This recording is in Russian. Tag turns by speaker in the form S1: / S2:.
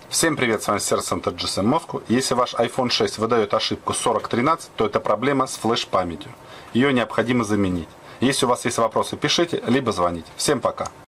S1: Всем привет, с вами сервис-центр GSM Moscow. Если ваш iPhone 6 выдает ошибку 4013, то это проблема с флеш-памятью. Ее необходимо заменить. Если у вас есть вопросы, пишите, либо звоните. Всем пока.